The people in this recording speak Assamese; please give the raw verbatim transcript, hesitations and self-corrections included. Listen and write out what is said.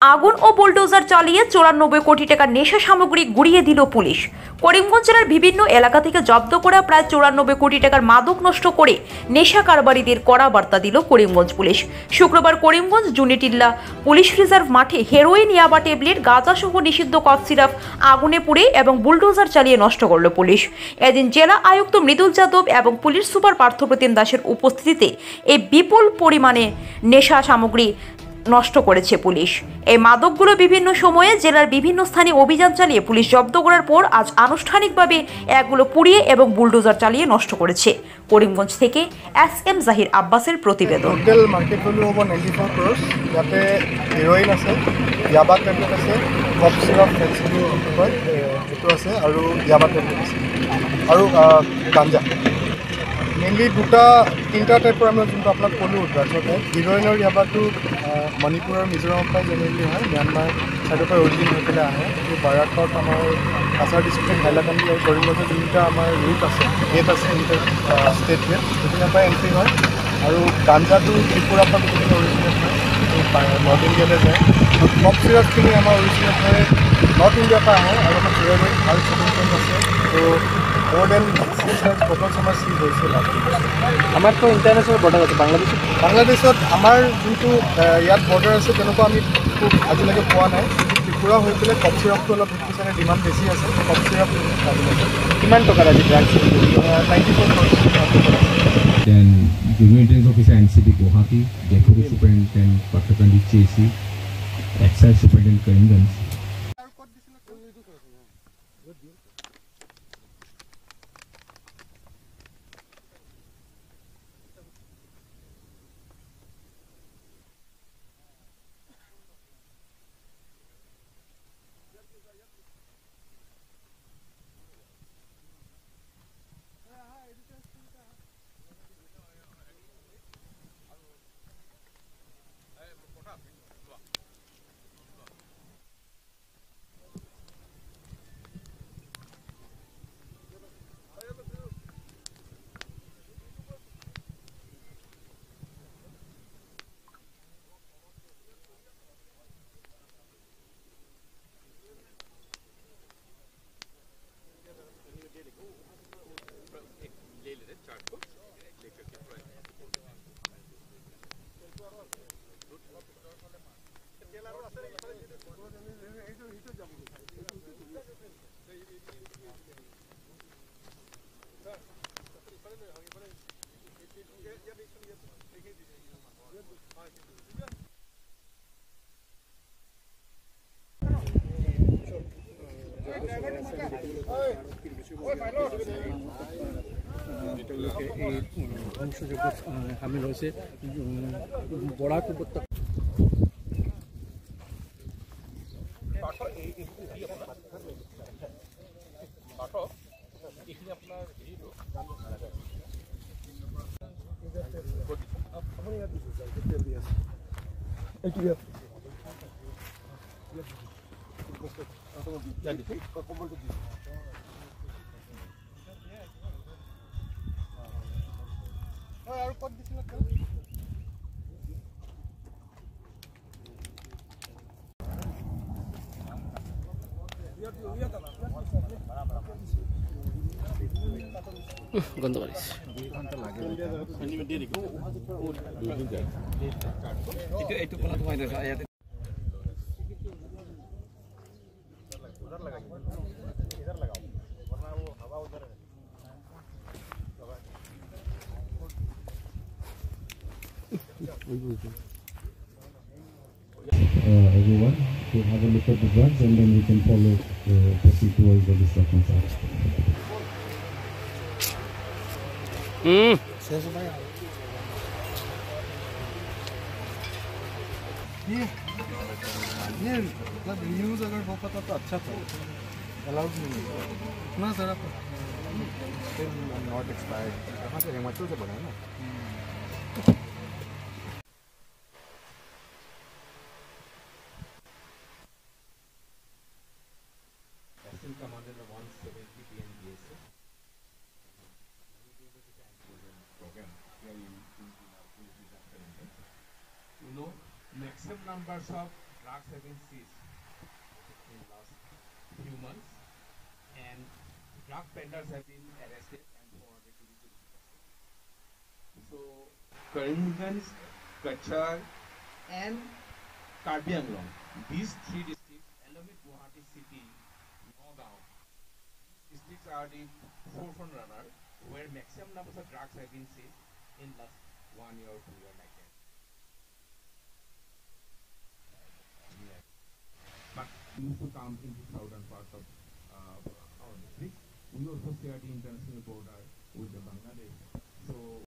আগুন ও বুলডোজার চালিয়ে চৌরানব্বই কোটি টাকার নেশা সামগ্রী গুড়িয়ে দিল পুলিশ। করিমগঞ্জ জেলার বিভিন্ন এলাকা থেকে জব্দ করা প্রায় চৌরানব্বই কোটি টাকার মাদক নষ্ট করে নেশা কারবারিদের কড়া বার্তা দিল করিমগঞ্জ পুলিশ। শুক্রবার করিমগঞ্জ জুনিটিল্লা পুলিশ রিজার্ভ মাঠে হেরোইন, ইয়াবা ট্যাবলেট, গাঁজা সহ নিষিদ্ধ কফ সিরাপ আগুনে পুড়ে এবং বুলডোজার চালিয়ে নষ্ট করল পুলিশ। এদিন জেলা আয়ুক্ত মৃদুল যাদব এবং পুলিশ সুপার পার্থপ্রতিম দাসের উপস্থিতিতে এই বিপুল পরিমাণে নেশা সামগ্রী নষ্ট করেছে পুলিশ। এই মাদকগুলো বিভিন্ন সময়ে জেলার বিভিন্ন স্থানে অভিযান চালিয়ে পুলিশ জব্দ করার পর আজ আনুষ্ঠানিকভাবে এগুলো পুড়িয়ে এবং বুলডোজার চালিয়ে নষ্ট করেছে। করিমগঞ্জ থেকে এস এম জাহির আব্বাসের প্রতিবেদন। Total market value over ninety four crores. ইয়াতে হিরোইন আছে, ইয়াবা ট্যাবলেট আছে, কফ সিৰাপ কয় এইটো আছে আৰু ইয়াবা ট্যাবলেট আছে আৰু গাঞ্জা। মেইনলি দুটা তিনিটা টাইপৰ আমি যোনটো আপোনাক ক'লোঁ তাৰপিছতে হিৰইনৰ ইয়াবাটো মণিপুৰ আৰু মিজোৰামৰ পৰা জেনেৰেলি হয়, ম্যানমাৰ ছাইডৰ পৰা অৰিজিন হৈ পেলাই আহে। কিন্তু বাৰাকত আমাৰ কাছাৰ ডিষ্ট্ৰিক্ট, হাইলাকান্দি আৰু কৰিমগঞ্জৰ যোনটা আমাৰ ৰুট আছে, গেট আছে, ইণ্টাৰ ষ্টেট গেট, সেইখিনিৰ পৰা এণ্ট্ৰি হয়। আৰু গাঞ্জাটো ত্ৰিপুৰাৰ পৰা গোটেইখিনি অৰিজিনেট হয়, নৰ্থ ইণ্ডিয়ালৈ যায়। আৰু কফ চিৰাপখিনি আমাৰ অৰিজিনেট হয় নৰ্থ ইণ্ডিয়াৰ পৰা আহে আৰু আমাৰ হিৰইনৰ ভাল শ্বপিং পইণ্ট আছে। ত' more than six hundred bottles আমাৰ চিজ হৈছে লাষ্ট বছৰ। আমাৰতো ইণ্টাৰনেশ্যনেল বৰ্ডাৰ আছে বাংলাদেশত। বাংলাদেশত আমাৰ যোনটো ইয়াত বৰ্ডাৰ আছে তেনেকুৱা আমি খুব আজিলৈকে পোৱা নাই। ত্ৰিপুৰা হৈ পেলাই কফ চিৰাপটো অলপ সেইকাৰণে ডিমাণ্ড বেছি আছে। কফ চিৰাপ কিমান টকাৰ আজি drugs ninety four Then Junior Intelligence Officer N C P Guwahati, Deputy Superintendent Pattakandi C A C, Excise Superintendent Karimganj. সামিল হৈছে বৰাক উপত্যকা। আৰু ক'ত দিছিলে গন্ধ পাইছে এইটো কোলা তোমাৰ ইয়াতে Uh, everyone to have a look at the drugs and then we can follow uh, proceed towards the destruction site. Hmm. ये ये मतलब न्यूज़ अगर हो पाता तो अच्छा था। अलाउड नहीं है ना सर। आप नॉट एक्सपायर्ड कहाँ से हिमाचल से बना है ना। Commanded the one seventy P N B S program where you you know maximum numbers of drug drugs have been seized in last few months, and drug peddlers have been arrested and forwarded to the police custody. So, Karimganj, Kachar, and Karbi Anglong, these three districts, along with Guwahati city, Nagaon, districts are the forefront runner, where maximum numbers of drugs have been seized in last one year or two year like that. Yeah. But used to come into southern parts of uh, our district. We also share the international border with the Bangladesh. So